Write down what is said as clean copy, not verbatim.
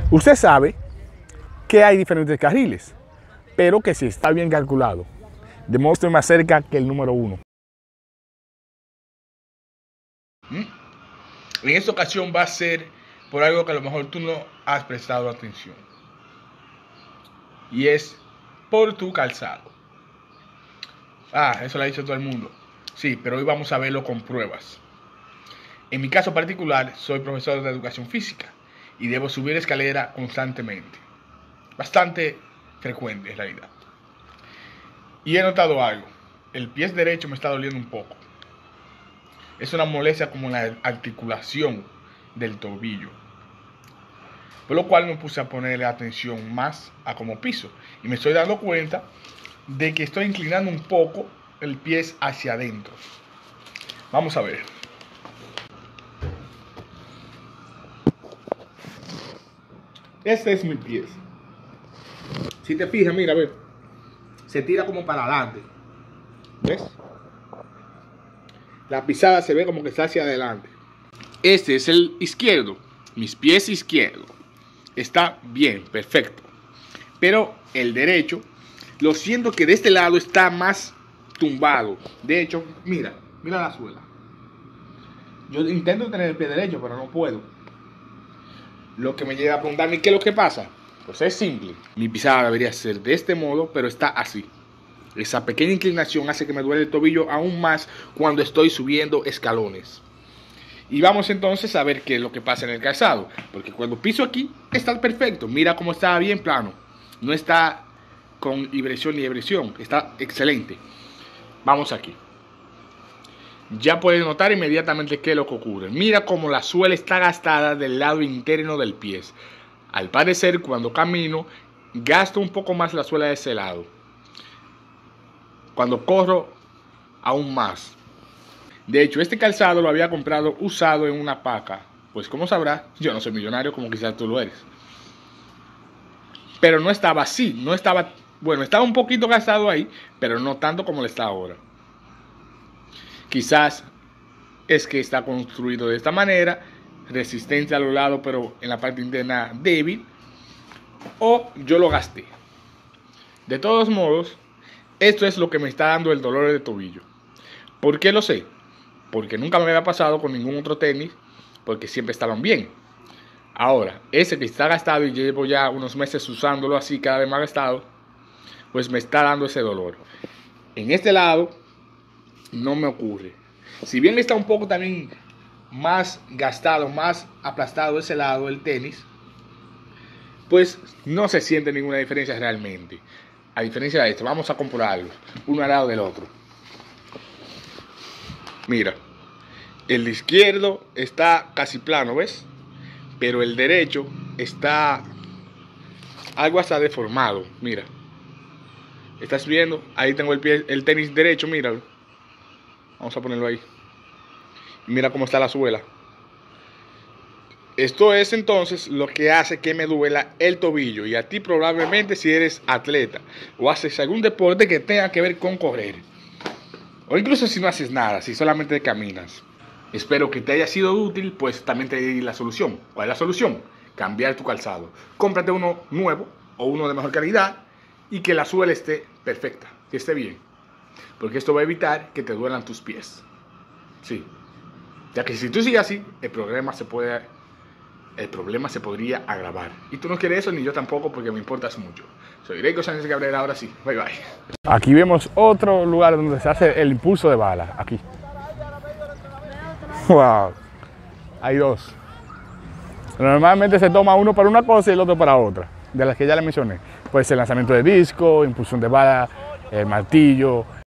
Usted sabe que hay diferentes carriles, pero que si está bien calculado, de modo que estoy más cerca que el número 1. En esta ocasión va a ser por algo que a lo mejor tú no has prestado atención. Y es por tu calzado. Eso lo ha dicho todo el mundo. Sí, pero hoy vamos a verlo con pruebas. En mi caso particular, soy profesor de educación física y debo subir escalera constantemente. Bastante frecuente en realidad. Y he notado algo. El pie derecho me está doliendo un poco. Es una molestia como en la articulación del tobillo. Por lo cual me puse a ponerle atención más a cómo piso. Y me estoy dando cuenta de que estoy inclinando un poco el pie hacia adentro. Vamos a ver. Este es mi pie. Si te fijas, mira, ve. Se tira como para adelante. ¿Ves? La pisada se ve como que está hacia adelante. Este es el izquierdo. Mis pies izquierdos. Está bien, perfecto. Pero el derecho, lo siento que de este lado está más tumbado. De hecho, mira la suela. Yo intento tener el pie derecho, pero no puedo. Lo que me lleva a preguntarme qué es lo que pasa. Pues es simple. Mi pisada debería ser de este modo, pero está así. Esa pequeña inclinación hace que me duele el tobillo aún más cuando estoy subiendo escalones. Y vamos entonces a ver qué es lo que pasa en el calzado. Porque cuando piso aquí, está perfecto. Mira cómo está bien plano. No está con vibración ni ebresión. Está excelente. Vamos aquí. Ya puedes notar inmediatamente qué es lo que ocurre. Mira cómo la suela está gastada del lado interno del pie. Al parecer, cuando camino, gasto un poco más la suela de ese lado. Cuando corro, aún más. De hecho, este calzado lo había comprado usado en una paca. Pues como sabrás, yo no soy millonario como quizás tú lo eres. Pero no estaba así. Estaba un poquito gastado ahí, pero no tanto como lo está ahora. Quizás es que está construido de esta manera, resistente a los lados, pero en la parte interna débil. O yo lo gasté. De todos modos, esto es lo que me está dando el dolor de tobillo. ¿Por qué lo sé? Porque nunca me había pasado con ningún otro tenis, porque siempre estaban bien. Ahora, ese que está gastado y llevo ya unos meses usándolo así, cada vez más gastado, pues me está dando ese dolor. En este lado no me ocurre. Si bien está un poco también más gastado, más aplastado ese lado del tenis, pues no se siente ninguna diferencia realmente. A diferencia de esto, vamos a compararlo uno al lado del otro. Mira, el izquierdo está casi plano, ¿ves? Pero el derecho está algo hasta deformado, mira. ¿Estás viendo? Ahí tengo el tenis derecho, míralo. Vamos a ponerlo ahí. Mira cómo está la suela. Esto es entonces lo que hace que me duela el tobillo. Y a ti probablemente si eres atleta o haces algún deporte que tenga que ver con correr. O incluso si no haces nada, si solamente caminas. Espero que te haya sido útil, pues también te di la solución. ¿Cuál es la solución? Cambiar tu calzado. Cómprate uno nuevo o uno de mejor calidad y que la suela esté perfecta, que esté bien. Porque esto va a evitar que te duelan tus pies. Sí. Ya que si tú sigues así, el problema se podría agravar. Y tú no quieres eso, ni yo tampoco, porque me importas mucho. Soy Greco Sánchez Cabrera, ahora sí. Bye bye. Aquí vemos otro lugar donde se hace el impulso de bala. Aquí. Wow. Hay dos. Normalmente se toma uno para una cosa y el otro para otra. De las que ya le mencioné. Puede ser lanzamiento de disco, impulsión de bala, el martillo.